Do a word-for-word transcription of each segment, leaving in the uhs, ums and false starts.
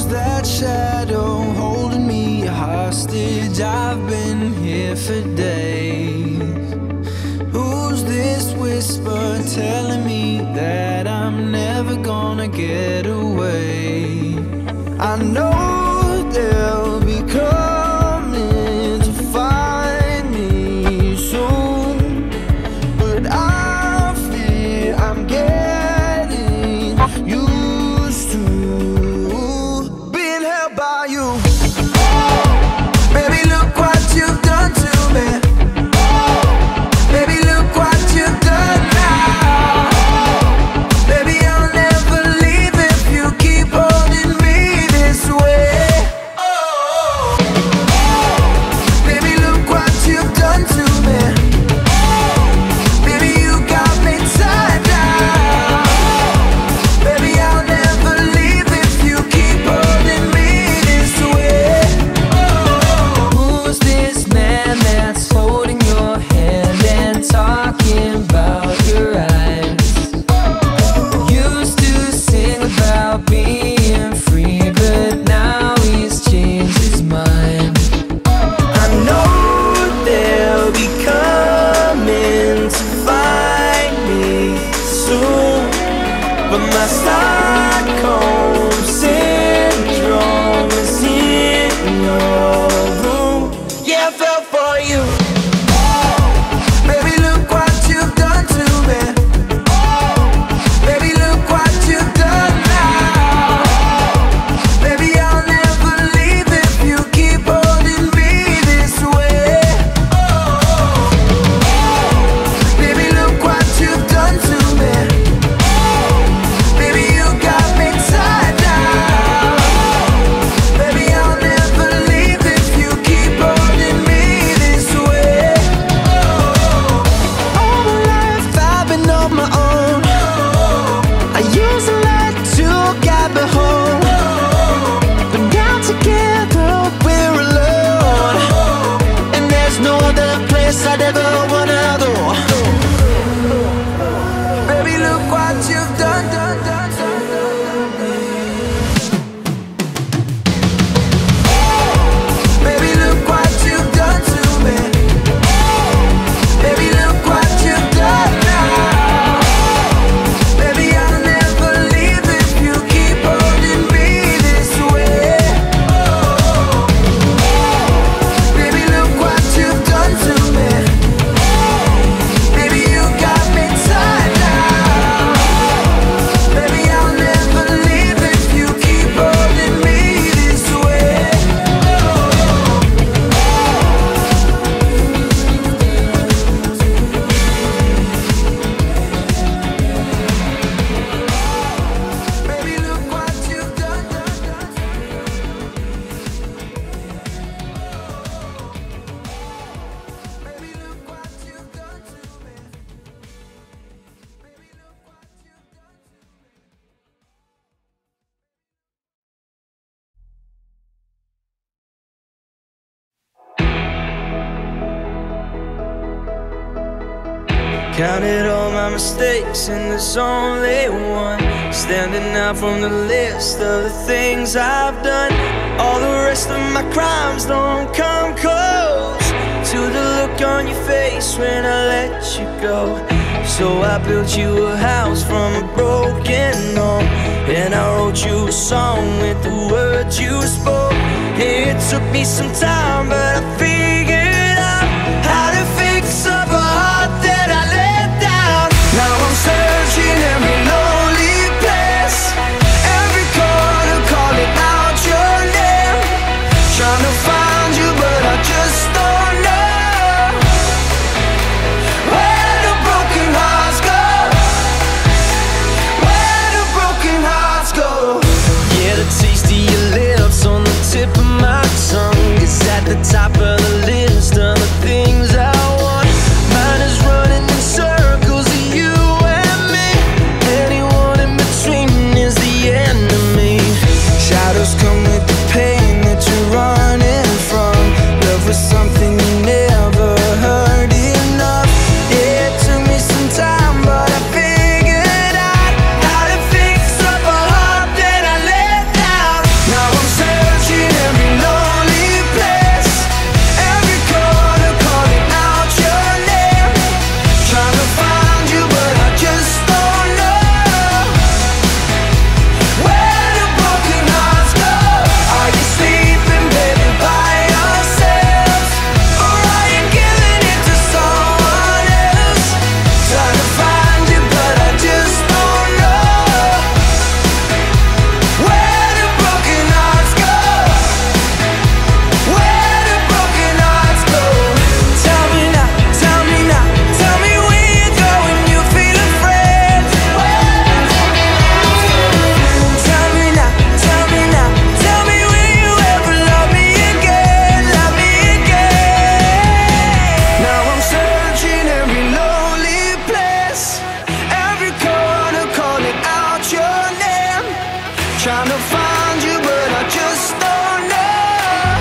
that shadow holding me hostage? I've been here for days. Who's this whisper telling me that I'm never gonna get away? I know they'll be coming to find me soon, but I fear I'm getting used to being held by you. Baby, look what you've done to me. Baby, look what you've done now. Baby, I'll never leave if you keep holding me this way. Baby, look what you've done to me. Baby, you got me tied down. Baby, I'll never leave if you keep holding me this way. Who's this man that's holding your hand and talking about your eyes? Used to sing about being free, but now he's changed his mind. I know they'll be coming to find me soon, but my Stockholm syndrome is in your room. Yeah, I fell for you. Baby, look what you've done to me. Baby, look what you've done now. Baby, I'll never leave if you keep holding me this way. Baby, look what you've done to me. Baby, you got me tied down. Baby, I'll never leave if you keep holding me this way. All my life I've been on my own. I used to like to get me home, but now together we're alone, and there's no other place I'd ever wanna go. Baby, look what you've done, done, done, done, done. Baby, look what you've done to me. Baby, look what you've done now. Baby, I'll never leave if you keep holding me this way. Baby, look what you've done to me. Baby, you got me tied down. Baby, I'll never leave if you keep holding me this way. Baby, look what you've done, done, done. Baby, look what you've done to me. Baby, look what you've done to me. Counted all my mistakes and there's only one standing out from the list of the things I've done. All the rest of my crimes don't come close to the look on your face when I let you go. So I built you a house from a broken home, and I wrote you a song with the words you spoke. It took me some time, but I figured out how to fix up a heart that I let down. Now I'm searching every lonely place, every corner calling out your name, trying to find you, but I just don't know where the broken hearts go, where the broken hearts go. Yeah, the taste of your lips on the tip of my tongue is at the top trying to find you, but I just don't know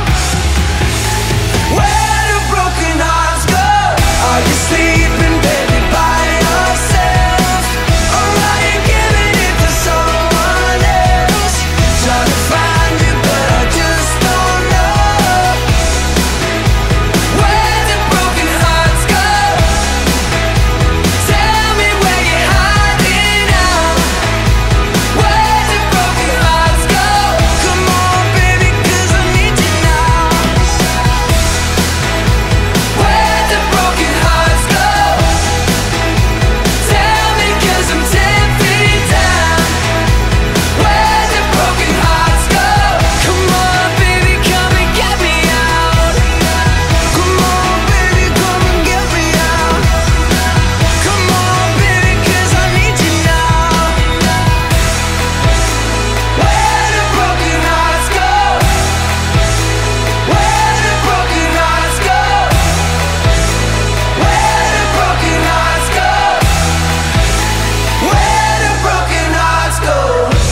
where the broken hearts go. Are you sleeping, baby, by yourself? Or are you giving it to someone else? Trying to find you, but I just don't know where the broken hearts go. Tell me where you're hiding now. Where the broken hearts go. Come on, baby, 'cause I need you now. Where the broken hearts go. Tell me, 'cause I'm ten feet down. Where the broken hearts go. Come on, baby, come and get me out. Come on, baby, come and get me out. Come on, baby, 'cause I need you now. Where the broken hearts go. Where the broken hearts go. Where the broken hearts go. Where the broken hearts go.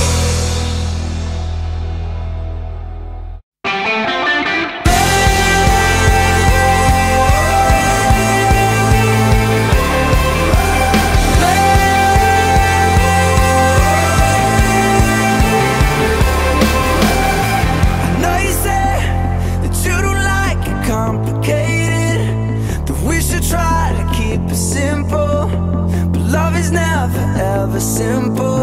I know you say that you don't like it complicated, that we should try to keep it simple, but love is never ever simple.